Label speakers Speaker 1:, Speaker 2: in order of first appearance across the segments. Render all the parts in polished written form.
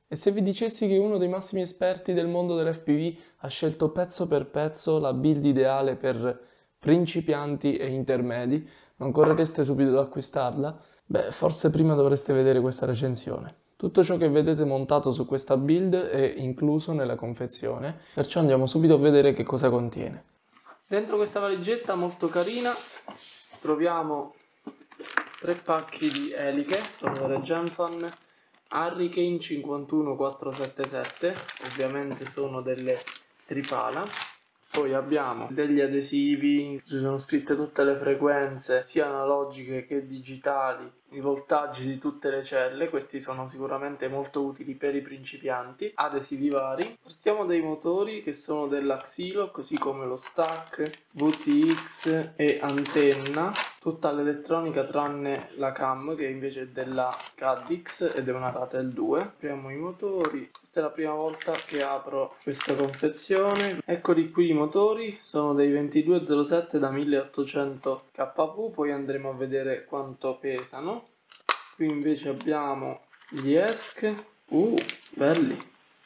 Speaker 1: E se vi dicessi che uno dei massimi esperti del mondo dell'FPV ha scelto pezzo per pezzo la build ideale per principianti e intermedi, non correreste subito ad acquistarla? Beh, forse prima dovreste vedere questa recensione. Tutto ciò che vedete montato su questa build è incluso nella confezione, perciò andiamo subito a vedere che cosa contiene. Dentro questa valigetta molto carina troviamo 3 pacchi di eliche, sono delle Gemfan Hurricane 51477, ovviamente sono delle tripala. Poi abbiamo degli adesivi, ci sono scritte tutte le frequenze, sia analogiche che digitali, i voltaggi di tutte le celle, questi sono sicuramente molto utili per i principianti, adesivi vari. Partiamo dai motori che sono della Xilo, così come lo stack, VTX e antenna, tutta l'elettronica tranne la cam che invece è della Caddx ed è una Ratel 2. Apriamo i motori, questa è la prima volta che apro questa confezione. Eccoli qui i motori, sono dei 2207 da 1800 kV, poi andremo a vedere quanto pesano. Qui invece abbiamo gli ESC, belli,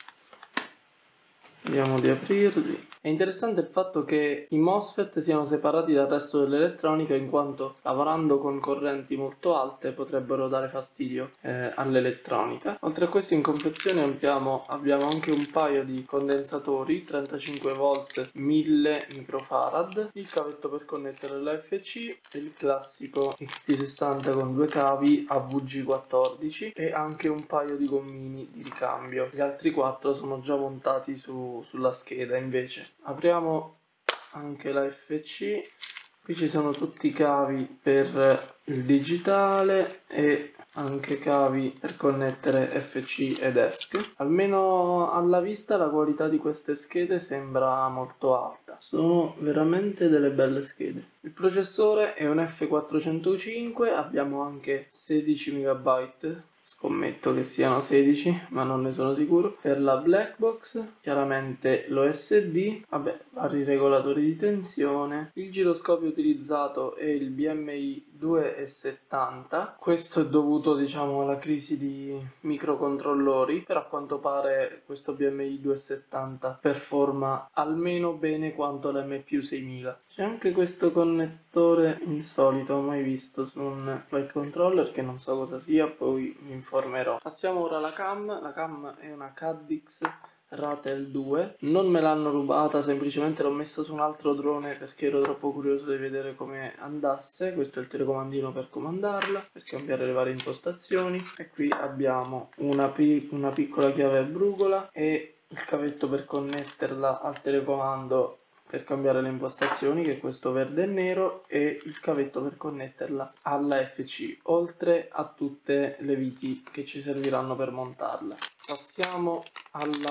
Speaker 1: vediamo di aprirli. È interessante il fatto che i MOSFET siano separati dal resto dell'elettronica, in quanto lavorando con correnti molto alte potrebbero dare fastidio all'elettronica. Oltre a questo in confezione abbiamo anche un paio di condensatori 35 volt 1000 microfarad, il cavetto per connettere l'AFC, il classico XT60 con due cavi AVG14 e anche un paio di gommini di ricambio. Gli altri 4 sono già montati sulla scheda invece. Apriamo anche la FC, qui ci sono tutti i cavi per il digitale e anche cavi per connettere FC ed ESC. Almeno alla vista la qualità di queste schede sembra molto alta, sono veramente delle belle schede. Il processore è un F405, abbiamo anche 16 MB, scommetto che siano 16 ma non ne sono sicuro, per la black box, chiaramente l'OSD, vari regolatori di tensione, il giroscopio utilizzato è il BMI 270, questo è dovuto diciamo alla crisi di microcontrollori, però a quanto pare questo BMI 270 performa almeno bene quanto l'MPU 6000. C'è anche questo connettore insolito, mai visto su un flight controller, che non so cosa sia, poi mi informerò. Passiamo ora alla cam. La cam è una Caddx Ratel 2, non me l'hanno rubata, semplicemente l'ho messa su un altro drone perché ero troppo curioso di vedere come andasse. Questo è il telecomandino per comandarla, per cambiare le varie impostazioni, e qui abbiamo una piccola chiave a brugola e il cavetto per connetterla al telecomando per cambiare le impostazioni, che è questo verde e nero, e il cavetto per connetterla alla FC, oltre a tutte le viti che ci serviranno per montarla. Passiamo alla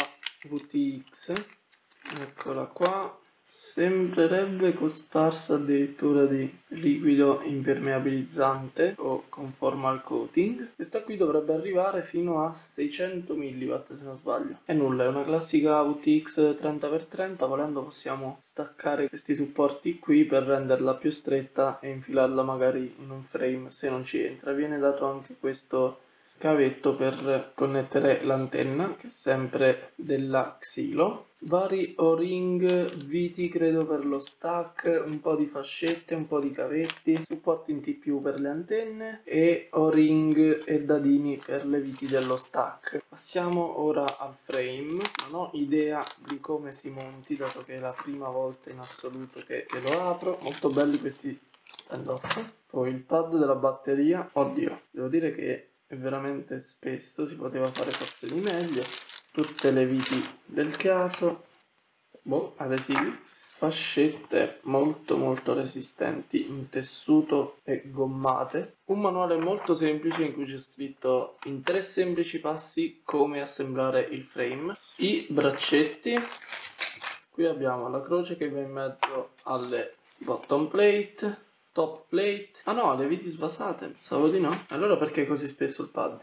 Speaker 1: VTX, eccola qua. Sembrerebbe cosparsa addirittura di liquido impermeabilizzante o con formal coating. Questa qui dovrebbe arrivare fino a 600 mW se non sbaglio. E nulla, è una classica VTX 30x30, volendo possiamo staccare questi supporti qui per renderla più stretta e infilarla magari in un frame se non ci entra. Viene dato anche questo cavetto per connettere l'antenna, che è sempre della Xilo, vari o-ring, viti credo per lo stack, un po' di fascette, un po' di cavetti, supporti in T+ per le antenne e o-ring e dadini per le viti dello stack. Passiamo ora al frame. Non ho idea di come si monti, dato che è la prima volta in assoluto che lo apro. Molto belli questi stand-off. Poi il pad della batteria, oddio, devo dire che è veramente spesso, si poteva fare forse di meglio. Tutte le viti del caso, adesivi, fascette molto resistenti in tessuto e gommate, un manuale molto semplice in cui c'è scritto in 3 semplici passi come assemblare il frame, i braccetti. Qui abbiamo la croce che va in mezzo alle bottom plate, top plate. Ah no, le viti svasate, pensavo di no. Allora perché così spesso il pad?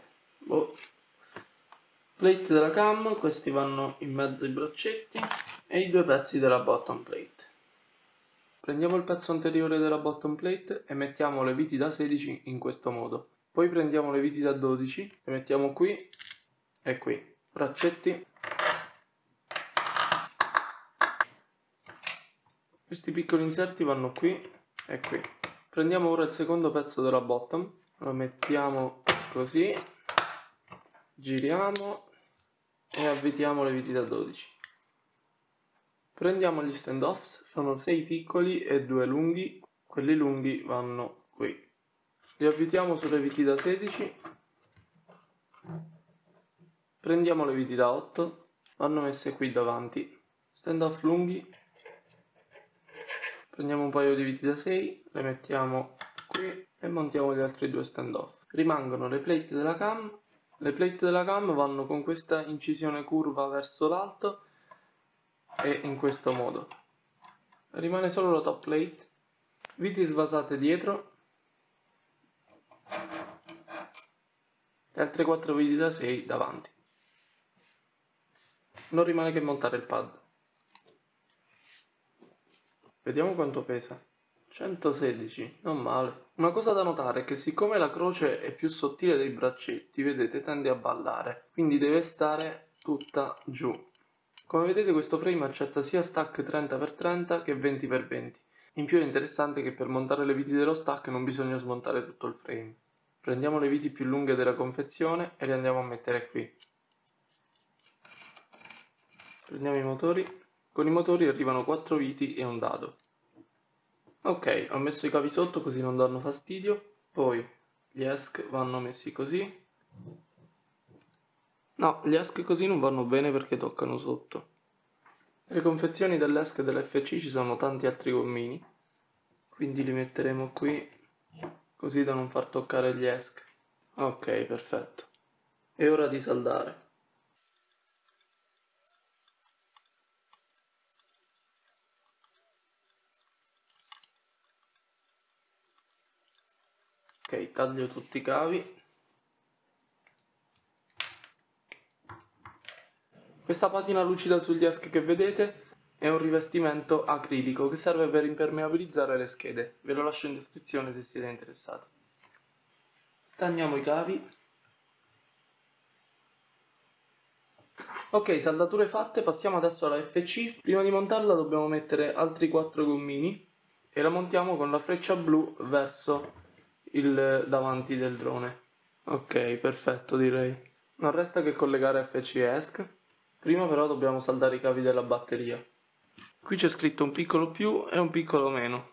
Speaker 1: Plate della cam, questi vanno in mezzo ai braccetti, e i 2 pezzi della bottom plate. Prendiamo il pezzo anteriore della bottom plate e mettiamo le viti da 16 in questo modo. Poi prendiamo le viti da 12 e mettiamo qui e qui. braccetti. Questi piccoli inserti vanno qui e qui. Prendiamo ora il secondo pezzo della bottom, lo mettiamo così, giriamo e avvitiamo le viti da 12. Prendiamo gli stand-offs, sono 6 piccoli e 2 lunghi, quelli lunghi vanno qui. Li avvitiamo sulle viti da 16, prendiamo le viti da 8, vanno messe qui davanti. Stand-off lunghi, prendiamo un paio di viti da 6, le mettiamo qui e montiamo gli altri due stand-off. Rimangono le plate della cam. Le plate della cam vanno con questa incisione curva verso l'alto e in questo modo. Rimane solo la top plate, viti svasate dietro e altre 4 viti da 6 davanti. Non rimane che montare il pad. Vediamo quanto pesa. 116, non male. Una cosa da notare è che siccome la croce è più sottile dei braccetti, vedete, tende a ballare, quindi deve stare tutta giù. Come vedete questo frame accetta sia stack 30x30 che 20x20. In più è interessante che per montare le viti dello stack non bisogna smontare tutto il frame. Prendiamo le viti più lunghe della confezione e le andiamo a mettere qui. Prendiamo i motori. Con i motori arrivano 4 viti e un dado. Ok, ho messo i cavi sotto così non danno fastidio. Poi gli ESC vanno messi così. No, gli ESC così non vanno bene perché toccano sotto. Nelle confezioni dell'ESC e dell'FC ci sono tanti altri gommini, quindi li metteremo qui così da non far toccare gli ESC. Ok, perfetto. È ora di saldare. Ok, taglio tutti i cavi. Questa patina lucida sugli ESC che vedete è un rivestimento acrilico che serve per impermeabilizzare le schede. Ve lo lascio in descrizione se siete interessati. Stagniamo i cavi. Ok, saldature fatte, passiamo adesso alla FC. Prima di montarla dobbiamo mettere altri 4 gommini e la montiamo con la freccia blu verso il davanti del drone. Ok, perfetto direi. Non resta che collegare FC e ESC. Prima però dobbiamo saldare i cavi della batteria. Qui c'è scritto un piccolo più e un piccolo meno.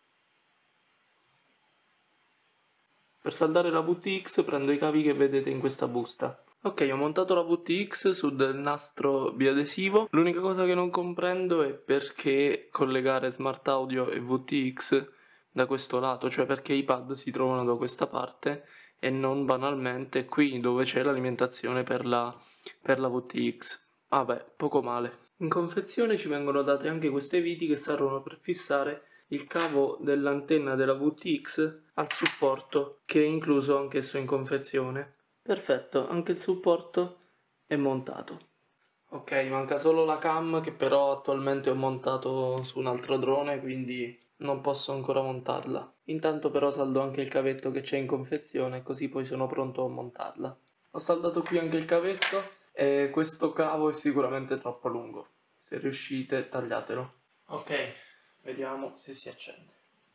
Speaker 1: Per saldare la VTX prendo i cavi che vedete in questa busta. Ok, ho montato la VTX su del nastro biadesivo. L'unica cosa che non comprendo è perché collegare Smart Audio e VTX da questo lato, cioè perché i pad si trovano da questa parte e non banalmente qui dove c'è l'alimentazione per la VTX. Vabbè, poco male. In confezione ci vengono date anche queste viti che servono per fissare il cavo dell'antenna della VTX al supporto che è incluso anch'esso in confezione. Perfetto, anche il supporto è montato. Ok, manca solo la cam che però attualmente ho montato su un altro drone, quindi non posso ancora montarla. Intanto però saldo anche il cavetto che c'è in confezione, così poi sono pronto a montarla. Ho saldato qui anche il cavetto e questo cavo è sicuramente troppo lungo. Se riuscite tagliatelo. Ok, vediamo se si accende.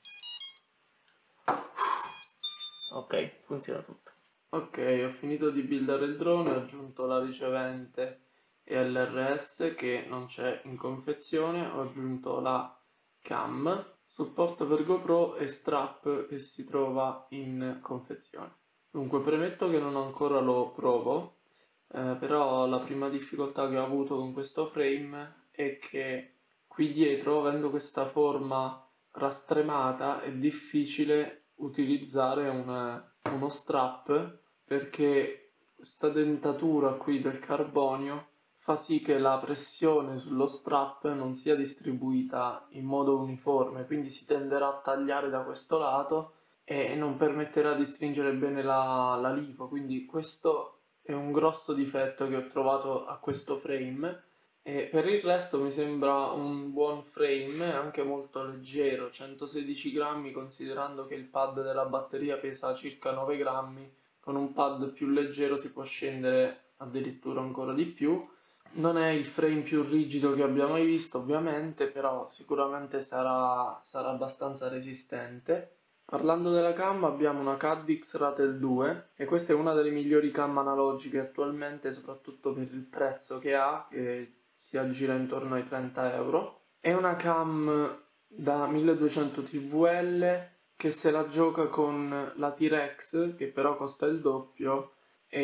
Speaker 1: Ok, funziona tutto. Ok, ho finito di buildare il drone, ho aggiunto la ricevente e l'RS che non c'è in confezione, ho aggiunto la cam, supporto per GoPro e strap che si trova in confezione. Dunque, premetto che non ancora lo provo, però la prima difficoltà che ho avuto con questo frame è che qui dietro, avendo questa forma rastremata, è difficile utilizzare uno strap perché questa dentatura qui del carbonio fa sì che la pressione sullo strap non sia distribuita in modo uniforme, quindi si tenderà a tagliare da questo lato e non permetterà di stringere bene la lipo, quindi questo è un grosso difetto che ho trovato a questo frame. E per il resto mi sembra un buon frame, anche molto leggero, 116 grammi considerando che il pad della batteria pesa circa 9 grammi, con un pad più leggero si può scendere addirittura ancora di più. Non è il frame più rigido che abbiamo mai visto, ovviamente, però sicuramente sarà abbastanza resistente. Parlando della cam, abbiamo una Caddx Ratel 2 e questa è una delle migliori cam analogiche attualmente, soprattutto per il prezzo che ha, che si aggira intorno ai 30 euro. È una cam da 1200 TVL che se la gioca con la T-Rex, che però costa il doppio,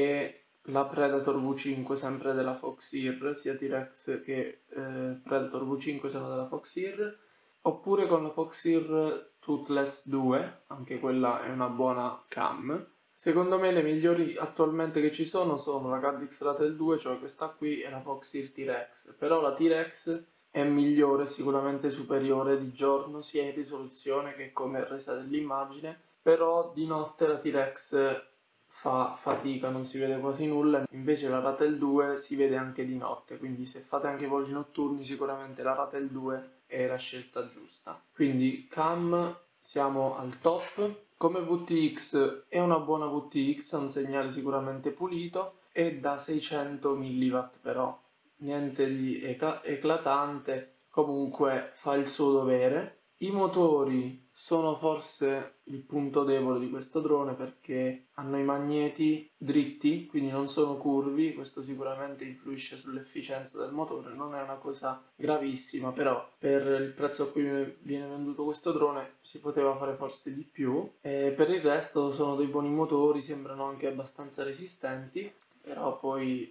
Speaker 1: e la Predator V5 sempre della Foxeer, sia T-Rex che Predator V5 sono della Foxeer, oppure con la Foxeer Toothless 2, anche quella è una buona cam. Secondo me le migliori attualmente che ci sono la Caddx Ratel 2, cioè questa qui, e la Foxeer T-Rex, però la T-Rex è migliore, sicuramente superiore di giorno, sia in risoluzione che come resa dell'immagine, però di notte la T-Rex fa fatica, non si vede quasi nulla, invece la Ratel 2 si vede anche di notte, quindi se fate anche voli notturni sicuramente la Ratel 2 è la scelta giusta. Quindi cam siamo al top. Come VTX è una buona VTX, ha un segnale sicuramente pulito, è da 600 mW però, niente di eclatante, comunque fa il suo dovere. I motori sono forse il punto debole di questo drone perché hanno i magneti dritti, quindi non sono curvi, questo sicuramente influisce sull'efficienza del motore, non è una cosa gravissima, però per il prezzo a cui viene venduto questo drone si poteva fare forse di più. E per il resto sono dei buoni motori, sembrano anche abbastanza resistenti, però poi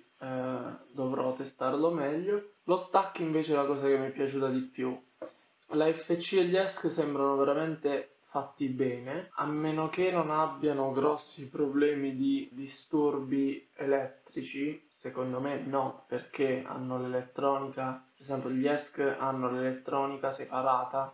Speaker 1: dovrò testarlo meglio. Lo stack invece è la cosa che mi è piaciuta di più. La FC e gli ESC sembrano veramente fatti bene, a meno che non abbiano grossi problemi di disturbi elettrici. Secondo me no, perché hanno l'elettronica, per esempio gli ESC hanno l'elettronica separata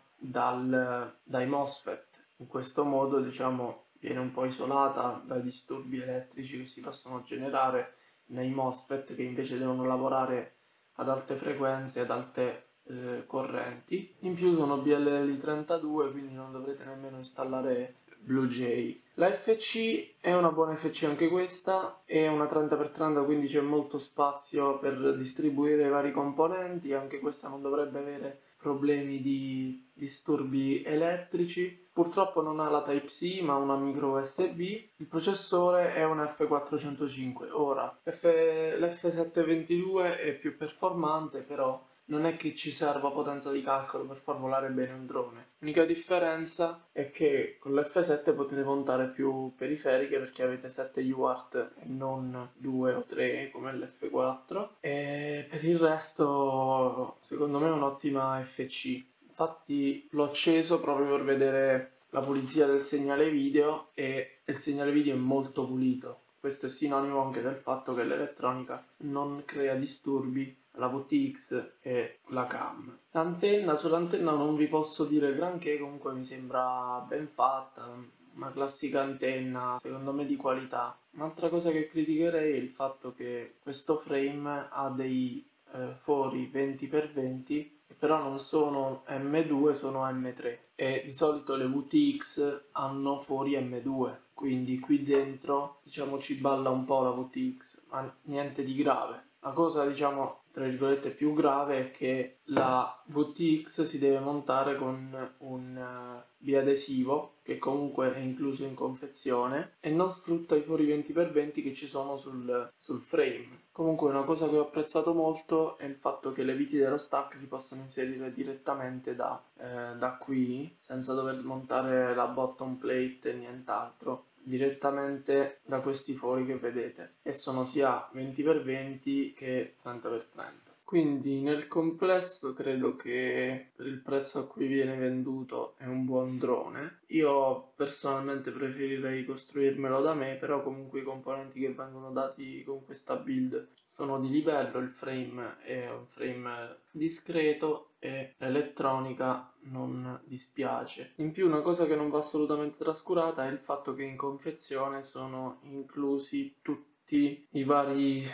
Speaker 1: dai MOSFET. In questo modo, diciamo, viene un po' isolata dai disturbi elettrici che si possono generare nei MOSFET, che invece devono lavorare ad alte frequenze, ad alte correnti. In più sono BLL32, quindi non dovrete nemmeno installare BlueJ. La FC è una buona FC anche questa, è una 30x30, quindi c'è molto spazio per distribuire i vari componenti, anche questa non dovrebbe avere problemi di disturbi elettrici. Purtroppo non ha la Type-C ma una micro USB. Il processore è un F405. Ora, l'F722 è più performante, però non è che ci serva potenza di calcolo per far volare bene un drone. L'unica differenza è che con l'F7 potete montare più periferiche perché avete 7 UART e non 2 o 3 come l'F4. E per il resto, secondo me è un'ottima FC. Infatti l'ho acceso proprio per vedere la pulizia del segnale video e il segnale video è molto pulito. Questo è sinonimo anche del fatto che l'elettronica non crea disturbi la VTX e la cam. Sull'antenna non vi posso dire granché, comunque mi sembra ben fatta, una classica antenna, secondo me di qualità. Un'altra cosa che criticherei è il fatto che questo frame ha dei fori 20x20 che però non sono M2, sono M3 e di solito le VTX hanno fori M2, quindi qui dentro diciamo ci balla un po' la VTX, ma niente di grave. La cosa, diciamo, tra virgolette più grave è che la VTX si deve montare con un biadesivo che comunque è incluso in confezione e non sfrutta i fori 20x20 che ci sono sul frame. Comunque una cosa che ho apprezzato molto è il fatto che le viti dello stack si possono inserire direttamente da qui senza dover smontare la bottom plate e nient'altro, direttamente da questi fori che vedete, e sono sia 20x20 che 30x30. Quindi nel complesso credo che per il prezzo a cui viene venduto è un buon drone. Io personalmente preferirei costruirmelo da me, però comunque i componenti che vengono dati con questa build sono di livello, il frame è un frame discreto e l'elettronica non dispiace. In più una cosa che non va assolutamente trascurata è il fatto che in confezione sono inclusi tutti i vari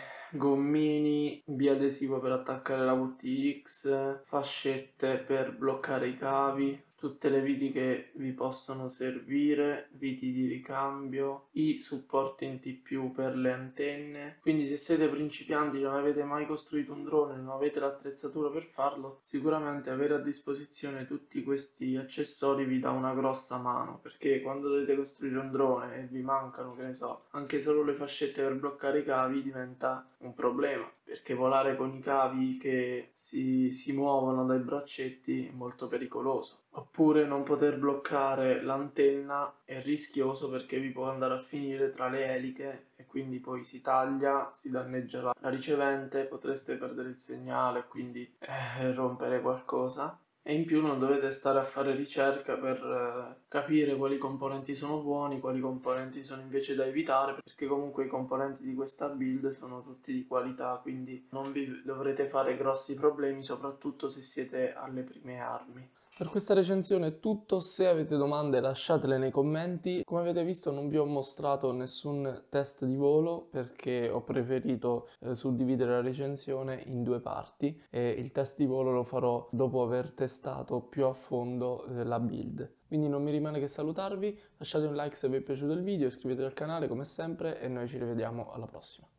Speaker 1: gommini, biadesivo per attaccare la VTX, fascette per bloccare i cavi, tutte le viti che vi possono servire, viti di ricambio, i supporti in T+ per le antenne. Quindi se siete principianti, non avete mai costruito un drone, non avete l'attrezzatura per farlo, sicuramente avere a disposizione tutti questi accessori vi dà una grossa mano, perché quando dovete costruire un drone e vi mancano, che ne so, anche solo le fascette per bloccare i cavi, diventa un problema, perché volare con i cavi che si muovono dai braccetti è molto pericoloso. Oppure non poter bloccare l'antenna è rischioso perché vi può andare a finire tra le eliche e quindi poi si taglia, si danneggia la ricevente, potreste perdere il segnale e quindi rompere qualcosa. E in più non dovete stare a fare ricerca per capire quali componenti sono buoni, quali componenti sono invece da evitare, perché comunque i componenti di questa build sono tutti di qualità, quindi non vi dovrete fare grossi problemi, soprattutto se siete alle prime armi. Per questa recensione è tutto, se avete domande lasciatele nei commenti. Come avete visto non vi ho mostrato nessun test di volo perché ho preferito suddividere la recensione in due parti e il test di volo lo farò dopo aver testato più a fondo la build. Quindi non mi rimane che salutarvi, lasciate un like se vi è piaciuto il video, iscrivetevi al canale come sempre e noi ci rivediamo alla prossima.